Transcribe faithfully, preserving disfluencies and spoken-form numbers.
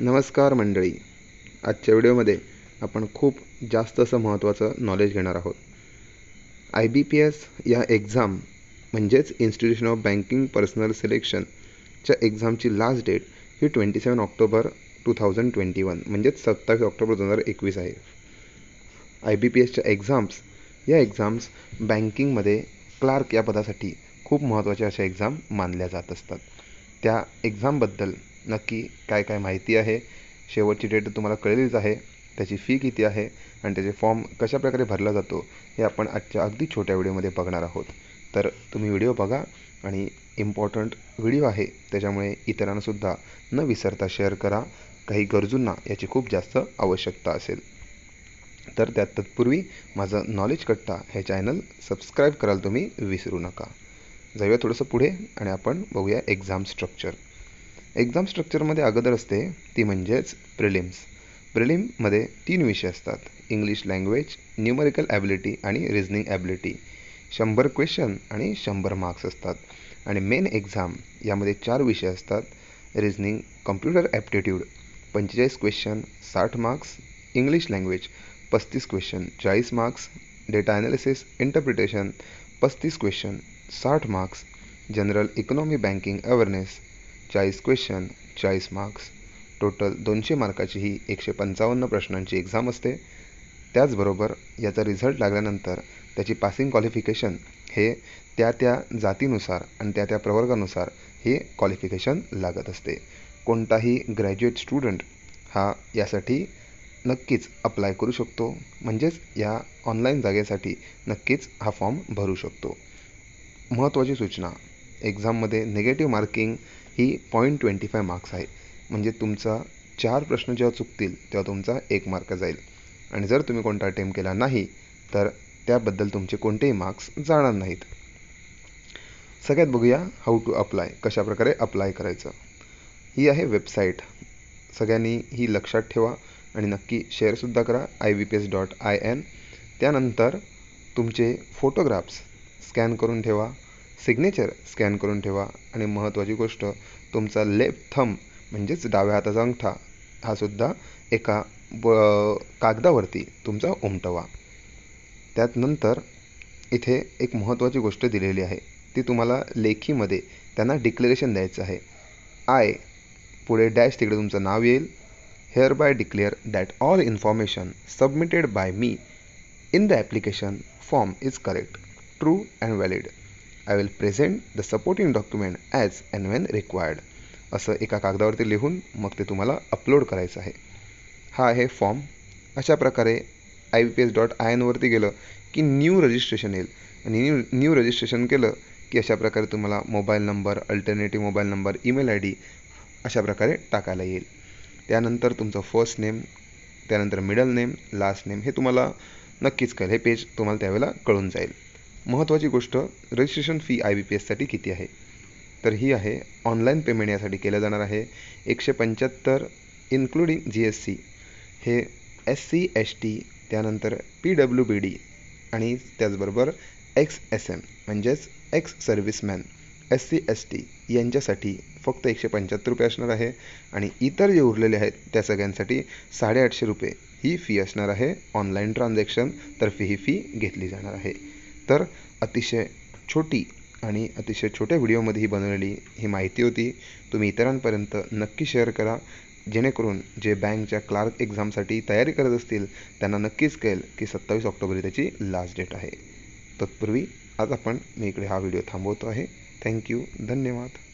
नमस्कार मंडळी. आजच्या व्हिडिओमध्ये आपण खूप जास्त असं महत्त्वाचं नॉलेज घेणार आहोत. आय बी पी एस या एक्झाम म्हणजेच इन्स्टिट्यूशन ऑफ बँकिंग पर्सनल सिलेक्शनच्या एक्झामची लास्ट डेट ही twenty seven October two thousand twenty one म्हणजेच सत्तावीस ऑक्टोबर दोन हजार एकवीस आहे. आय बी पी एसच्या एक्झाम्स या एक्झाम्स बँकिंगमध्ये क्लार्क या पदासाठी खूप महत्त्वाच्या अशा एक्झाम मानल्या जात असतात. त्या एक्झामबद्दल नक्की काय काय माहिती आहे, शेवटची डेट तुम्हाला कळलेलीच आहे, त्याची फी किती आहे आणि त्याचे फॉर्म कशाप्रकारे भरला जातो हे आपण आजच्या अगदी छोट्या व्हिडिओमध्ये बघणार आहोत. तर तुम्ही व्हिडिओ बघा आणि इम्पॉर्टंट व्हिडिओ आहे त्याच्यामुळे इतरांनासुद्धा न विसरता शेअर करा. काही गरजूंना याची खूप जास्त आवश्यकता असेल. तर त्यात तत्पूर्वी माझं नॉलेज कट्टा हे चॅनल सबस्क्राईब करायला तुम्ही विसरू नका. जाऊया थोडंसं पुढे आणि आपण बघूया एक्झाम स्ट्रक्चर. एक्झाम स्ट्रक्चरमध्ये अगोदर असते ती म्हणजेच प्रिलिम्स. प्रिलिममध्ये तीन विषय असतात: इंग्लिश लँग्वेज, न्यूमरिकल ॲबिलिटी आणि रिझनिंग ॲबिलिटी. शंभर क्वेश्चन आणि शंभर मार्क्स असतात. आणि मेन एक्झाम यामध्ये चार विषय असतात: रिझनिंग, कम्प्युटर ॲप्टिट्यूड पंचेचाळीस क्वेश्चन साठ मार्क्स, इंग्लिश लँग्वेज पस्तीस क्वेश्चन चाळीस मार्क्स, डेटा ॲनालिसिस इंटरप्रिटेशन पस्तीस क्वेश्चन साठ marks, general economy banking awareness चाळीस क्वेश्चन चाळीस मार्क्स. टोटल दोनशे मार्काची ही एकशे पंचावन्न प्रश्नांची एक्झाम असते. त्याचबरोबर याचा रिझल्ट लागल्यानंतर त्याची पासिंग क्वालिफिकेशन हे त्या त्या जातीनुसार आणि त्या त्या प्रवर्गानुसार हे क्वालिफिकेशन लागत असते. कोणताही ग्रॅज्युएट स्टुडंट हा यासाठी नक्कीच अप्लाय करू शकतो, म्हणजेच या ऑनलाईन जागेसाठी नक्कीच हा फॉर्म भरू शकतो. महत्त्वाची सूचना: एक्झाममध्ये निगेटिव्ह मार्किंग ही पॉईंट ट्वेंटी फाय मार्क्स आहे. म्हणजे तुमचा चार प्रश्न जेव्हा चुकतील तेव्हा तुमचा एक मार्क जाईल आणि जर तुम्ही कोणता अटेम्प्ट केला नाही तर त्याबद्दल तुमचे कोणतेही मार्क्स जाणार नाहीत. सगळ्यात बघूया हाऊ टू अप्लाय, कशाप्रकारे अप्लाय करायचं. ही आहे वेबसाईट. सगळ्यांनी ही लक्षात ठेवा आणि नक्की शेअरसुद्धा करा. I B P S dot I N. त्यानंतर तुमचे फोटोग्राफ्स स्कॅन करून ठेवा, सिग्नेचर स्कॅन करून ठेवा आणि महत्त्वाची गोष्ट तुमचा लेफ्ट थंब म्हणजेच डाव्या हाताचा अंगठा हा सुद्धा एका ब कागदावरती तुमचा उमटवा. त्यानंतर इथे एक महत्त्वाची गोष्ट दिलेली आहे, ती तुम्हाला लेखीमध्ये त्यांना डिक्लेरेशन द्यायचं आहे. आय पुढे डॅश तिकडे तुमचं नाव येईल. Hereby declare that all information submitted by me in the application form is correct, true and valid. I will present the supporting document as and when required. असं एका कागदावरती लिहून मग ते तुम्हाला अपलोड करायचं आहे. हा आहे फॉर्म. अशा प्रकारे I B P S dot I एनवरती गेलं की न्यू रजिस्ट्रेशन येईल आणि न्यू न्यू रजिस्ट्रेशन केलं की अशा प्रकारे तुम्हाला mobile number, alternative mobile number, email I D अशा प्रकारे टाकायला येईल. त्यानंतर तुमचं फर्स्ट नेम, त्यानंतर मिडल नेम, लास्ट नेम हे तुम्हाला नक्कीच कळेल. हे पेज तुम्हाला त्यावेळेला कळून जाईल. महत्त्वाची गोष्ट, registration fee I B P एससाठी किती आहे तर ही आहे ऑनलाईन पेमेंट यासाठी केलं जाणार आहे एकशे पंच्याहत्तर इन्क्लुडिंग जी एस सी. हे एस सी एस टी, त्यानंतर पी डब्ल्यू बी डी आणि त्याचबरोबर एक्स एस एम म्हणजेच ex serviceman, S C S T यांच्यासाठी फक्त एकशे पंच्याहत्तर रुपये असणार आहे आणि इतर जे उरलेले आहेत त्या सगळ्यांसाठी साडेआठशे रुपये ही फी असणार आहे. ऑनलाईन ट्रान्झॅक्शन तर्फे ही फी घेतली जाणार आहे. तर अतिशय छोटी आणि अतिशय छोट्या व्हिडिओमध्ये ही बनवलेली ही माहिती होती. तुम्ही इतरांपर्यंत नक्की शेअर करा, जेणेकरून जे बँकच्या क्लार्क एक्झामसाठी तयारी करत असतील त्यांना नक्कीच कळेल की सत्तावीस ऑक्टोबर त्याची लास्ट डेट आहे. तत्पूर्वी आज आपण मी इकडे हा व्हिडिओ थांबवतो आहे. थँक्यू, धन्यवाद.